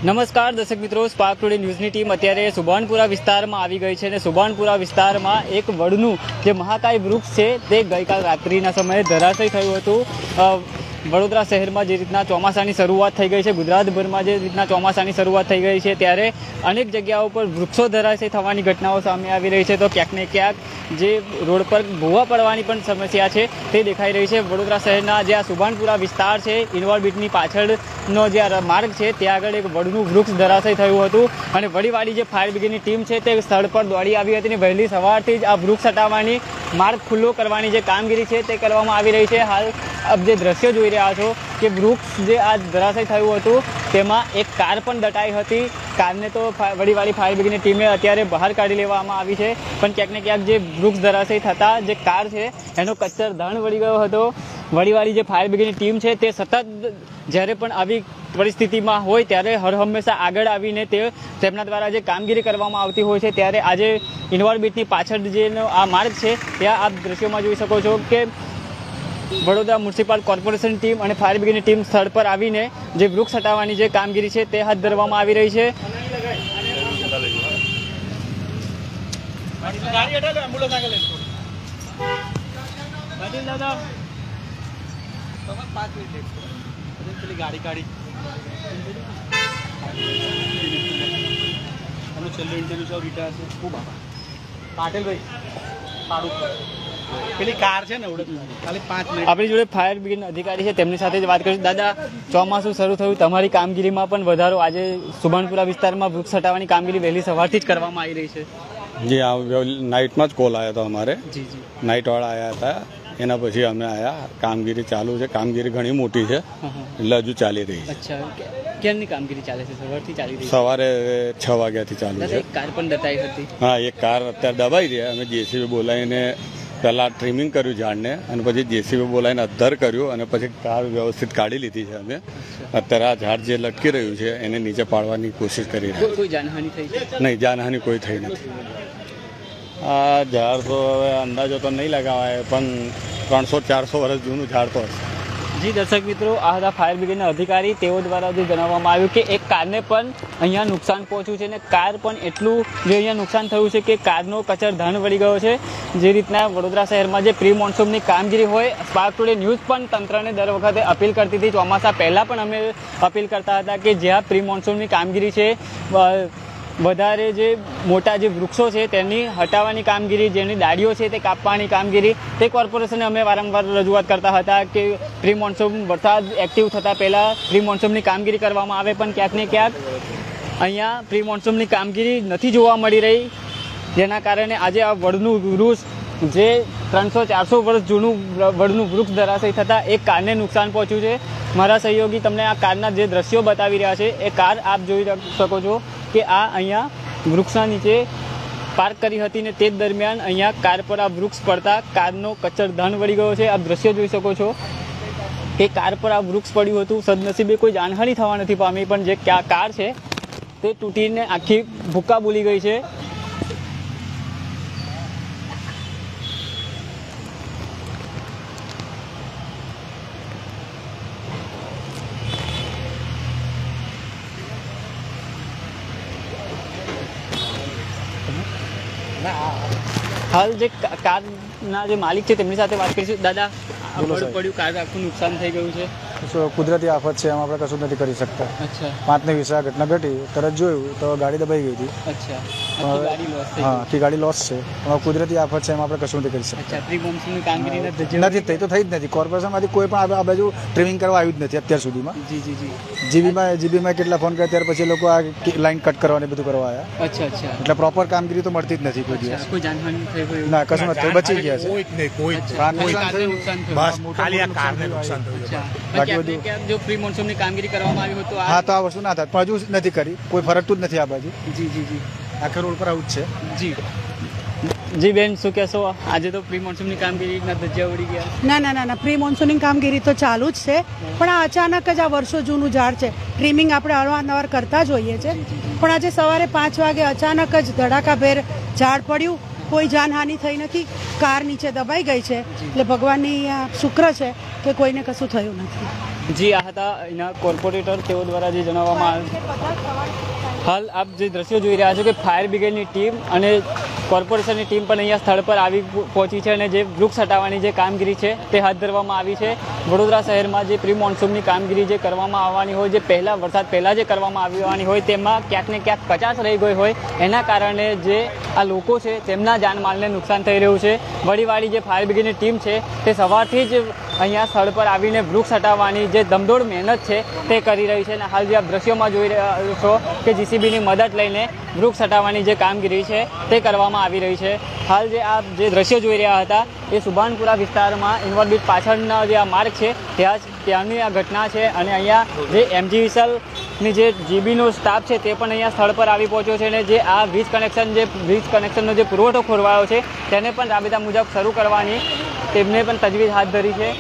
નમસ્કાર દર્શક મિત્રો, સ્પાર્ક ટુડે ન્યૂઝની ટીમ અત્યારે સુભાનપુરા વિસ્તારમાં આવી ગઈ છે અને સુભાનપુરા વિસ્તારમાં એક વડનું જે મહાકાય વૃક્ષ છે તે ગઈકાલ રાત્રિના સમયે ધરાશય થયું હતું। વડોદરા શહેરમાં જે રીતના ચોમાસાની શરૂઆત થઈ ગઈ છે, ગુજરાતભરમાં જે રીતના ચોમાસાની શરૂઆત થઈ ગઈ છે ત્યારે અનેક જગ્યાઓ પર વૃક્ષો ધરાશય થવાની ઘટનાઓ સામે આવી રહી છે, તો ક્યાંક ને ક્યાંક જે રોડ પર ભૂવા પડવાની પણ સમસ્યા છે તે દેખાઈ રહી છે। વડોદરા શહેરના જે આ સુભાનપુરા વિસ્તાર છે, ઇન્વોર્બિટની પાછળનો જે માર્ગ છે ત્યાં આગળ એક વડનું વૃક્ષ ધરાશય થયું હતું અને વડીવાળી જે ફાયર બ્રિગેડની ટીમ છે તે સ્થળ પર દોડી આવી હતી અને વહેલી સવારથી જ આ વૃક્ષ હટાવવાની, માર્ગ ખુલ્લો કરવાની જે કામગીરી છે તે કરવામાં આવી રહી છે। હાલ આપ જે દ્રશ્યો જોઈ રહ્યા છો કે વૃક્ષ જે આ ધરાશય થયું હતું તેમાં એક કાર પણ દટાઈ હતી। કારને તો વડીવાળી ફાયર બ્રિગેડની ટીમે અત્યારે બહાર કાઢી લેવામાં આવી છે, પણ ક્યાંક ને ક્યાંક જે વૃક્ષ ધરાશય થતાં જે કાર છે એનો કચ્ચર ધણ વળી ગયો હતો। વડીવાળી જે ફાયર બ્રિગેડની ટીમ છે તે સતત જ્યારે પણ આવી પરિસ્થિતિમાં હોય ત્યારે હર હંમેશા આગળ આવીને તેમના દ્વારા જે કામગીરી કરવામાં આવતી હોય છે। ત્યારે આજે ઇન્વોર્બિટની પાછળ જેનો આ માર્ગ છે ત્યાં આપ દ્રશ્યોમાં જોઈ શકો છો કે વડોદરા મ્યુનિસિપલ કોર્પોરેશન ટીમ અને ફાયર બ્રિગેડની ટીમ સ્થળ પર આવીને જે વૃક્ષ હટાવવાની જે કામગીરી છે તે હાથ ધરવામાં આવી રહી છે। આપણી જોડે ફાયર બ્રિગેડના અધિકારી છે, તેમની સાથે જ વાત કરીશું। દાદા, ચોમાસું શરૂ થયું, તમારી કામગીરીમાં પણ વધારો આજે સુભાનપુરા વિસ્તારમાં વૃક્ષ હટાવવાની કામગીરી વહેલી સવારથી જ કરવામાં આવી રહી છે। જી હા, નાઇટમાં જ કોલ આવ્યો હતો અમારે, નાઇટવાળા આવ્યા હતા, એના પછી અમે આવ્યા। કામગીરી ચાલુ છે, કામગીરી ઘણી મોટી છે એટલે હજુ ચાલી રહી છે। અચ્છા, ક્યારની કામગીરી ચાલે છે? સવારથી ચાલી રહી છે? સવારે 6 વાગ્યાથી ચાલુ છે। એક કાર પણ દટાઈ હતી? હા, એક કાર અત્યારે દબાઈ રહ્યા, અમે જેસીબી બોલાવીને પહેલાં ટ્રીમિંગ કર્યું ઝાડને અને પછી જેસીબી બોલાવીને અદ્ધર કર્યું અને પછી કાર વ્યવસ્થિત કાઢી લીધી છે અમે। અત્યારે આ ઝાડ જે લટકી રહ્યું છે એને નીચે પાડવાની કોશિશ કરી રહ્યા। કોઈ જાનહાનિ થઈ છે? નહીં, જાનહાનિ કોઈ થઈ નથી। આ ઝાડ તો હવે અંદાજો તો નહીં લગાવાય, પણ 300-400 વર્ષ જૂનું ઝાડ તો હશે। જી દર્શક મિત્રો, આ હતા ફાયર બ્રિગેડના અધિકારી, તેઓ દ્વારા જે જણાવવામાં આવ્યું કે એક કારને પણ અહીંયા નુકસાન પહોંચ્યું છે અને કાર પણ એટલું જે અહીંયા નુકસાન થયું છે કે કારનો કચર ધણ વળી ગયો છે। જે રીતના વડોદરા શહેરમાં જે પ્રી મોન્સૂનની કામગીરી હોય, સ્પાર્ક ટુડે ન્યૂઝ પણ તંત્રને દર વખતે અપીલ કરતી હતી। ચોમાસા પહેલાં પણ અમે અપીલ કરતા હતા કે જ્યાં પ્રી મોન્સૂનની કામગીરી છે, વધારે જે મોટા જે વૃક્ષો છે તેની હટાવવાની કામગીરી, જેની ડાળીઓ છે તે કાપવાની કામગીરી તે કોર્પોરેશને અમે વારંવાર રજૂઆત કરતા હતા કે પ્રી મોન્સૂન વરસાદ એક્ટિવ થતાં પહેલાં પ્રી મોન્સૂનની કામગીરી કરવામાં આવે, પણ ક્યાંક ને ક્યાંક અહીંયા પ્રી મોન્સૂનની કામગીરી નથી જોવા મળી રહી, જેના કારણે આજે આ વડનું વૃક્ષ જે 300-400 વર્ષ જૂનું વડનું વૃક્ષ ધરાશય થતાં એક કારને નુકસાન પહોંચ્યું છે। મારા સહયોગી તમને આ કારના જે દ્રશ્યો બતાવી રહ્યા છે, એ કાર આપ જોઈ શકો છો કે આ અહીંયા વૃક્ષના નીચે પાર્ક કરી હતી ને તે દરમિયાન અહીંયા કાર પર આ વૃક્ષ પડતા કારનો કચર ધણ વળી ગયો છે। આપ દ્રશ્યો જોઈ શકો છો કે કાર પર આ વૃક્ષ પડ્યું હતું, સદનસીબે કોઈ જાનહાનિ થવા નથી પામી, પણ જે કાર છે તે તૂટીને આખી ભૂક્કા બોલી ગઈ છે। હાલ જે કારના જે માલિક છે તેમની સાથે વાત કરીશું। દાદા, પડ્યું, કાર આખું નુકસાન થઈ ગયું છે? કુદરતી આફત છે, એમાં આપણે કશું નથી કરી શકતા। અચ્છા, 5:20 ઘટના ઘટી, તરત જોયું તો ગાડી દબાઈ ગઈ હતી। અચ્છા, હા, આખી ગાડી લોસ છે, પણ કુદરતી આફત છે, એમાં આપણે કશું નથી કરી શકતા। પ્રી મોન્સૂનની કામગીરી નથી થઈ તો થઈ જ નથી। કોર્પોરેશનમાંથી કોઈ પણ આ બાજુ ટ્રીમિંગ કરવા આવ્યું જ નથી અત્યાર સુધીમાં। જીબીમાં કેટલા ફોન કર્યા, ત્યાર પછી લોકો આ લાઈન કટ કરવાની બધું કરવા આવ્યા। અચ્છા અચ્છા, એટલે પ્રોપર કામગીરી તો મળતી જ નથી કોઈ દિવસ। કોઈ જાનહાનિ થઈ હોય? ના, કશું નથી, બચી ગયા છે। જો પ્રી મોન્સૂનની કામગીરી કરવામાં આવી હોય તો હા, તો આ વસ્તુ ના થાય, પણ હજુ નથી કરી, કોઈ ફરકતું જ નથી આ બાજુ। જી, આખા રોડ પર આવું જ છે। જી બેન, શું કહેશો? આજે તો પ્રી મોન્સૂનની કામગીરીના ધજ્જા ઉડી ગયા? ના, પ્રી મોન્સૂનની કામગીરી તો ચાલુ જ છે, પણ આ અચાનક જ આ વર્ષો જૂનું ઝાડ છે, ટ્રીમિંગ આપણે અવારનવાર કરતા જ હોઈએ છીએ, પણ આજે સવારે 5 વાગે અચાનક જ ધડાકાભેર ઝાડ પડ્યું, કોઈ જાનહાનિ થઈ નથી, કાર નીચે દબાઈ ગઈ છે, એટલે ભગવાનની શુક્ર છે કે કોઈને કશું થયું નથી। જી આ હતા એના કોર્પોરેટર, તેઓ દ્વારા જે જણાવવામાં આવે હાલ આપ જે દ્રશ્યો જોઈ રહ્યા છો કે ફાયર બ્રિગેડની ટીમ અને કોર્પોરેશનની ટીમ પણ અહીંયા સ્થળ પર આવી પહોંચી છે અને જે વૃક્ષ હટાવવાની જે કામગીરી છે તે હાથ ધરવામાં આવી છે. વડોદરા શહેરમાં જે પ્રી મોન્સૂનની કામગીરી જે કરવામાં આવવાની હોય, જે વરસાદ પહેલાં જે કરવામાં આવવાની હોય તેમાં ક્યાંક ને ક્યાંક કચાશ રહી ગઈ હોય, એના કારણે જે આ લોકો છે તેમના જાનમાલને નુકસાન થઈ રહ્યું છે. વડીવાળી જે ફાયર બ્રિગેડની ટીમ છે તે સવારથી જ અહીંયા સ્થળ પર આવીને વૃક્ષ હટાવવાની જે દમદોડ મહેનત છે તે કરી રહી છે અને હાલ જે આપ દ્રશ્યોમાં જોઈ રહ્યા છો કે જીસીબીની મદદ લઈને વૃક્ષ હટાવવાની જે કામગીરી છે તે કરવામાં આવી રહી છે. હાલ જે આપ જે દ્રશ્યો જોઈ રહ્યા હતા એ સુભાનપુરા વિસ્તારમાં ઇન્વોર્બિટ પાછળના જે આ માર્ગ છે ત્યાંની આ ઘટના છે અને અહીંયા જે એમજી વિસલની જે જીબીનો સ્ટાફ છે તે પણ અહીંયા સ્થળ પર આવી પહોંચ્યો છે અને જે આ વીજ કનેક્શનનો જે પુરવઠો ખોરવાયો છે તેને પણ રાબેતા મુજબ શરૂ કરવાની તેમને પણ તજવીજ હાથ ધરી છે.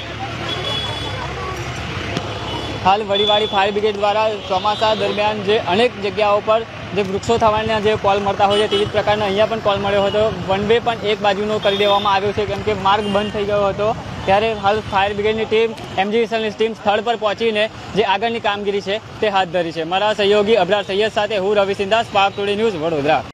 હાલ વડીવાળી ફાયર બ્રિગેડ દ્વારા ચોમાસા દરમિયાન જે અનેક જગ્યાઓ પર જે વૃક્ષો થવાના જે કોલ મળતા હોય છે તેવી જ પ્રકારનો અહીંયા પણ કોલ મળ્યો હતો. વન વે પણ એક બાજુનો કરી દેવામાં આવ્યો છે કેમ કે માર્ગ બંધ થઈ ગયો હતો. ત્યારે હાલ ફાયર બ્રિગેડની ટીમ, એમજી વિસલની ટીમ સ્થળ પર પહોંચીને જે આગળની કામગીરી છે તે હાથ ધરી છે. મારા સહયોગી અબરાર સૈયદ સાથે હું Ravi Sindha, Spark Today News, Vadodara.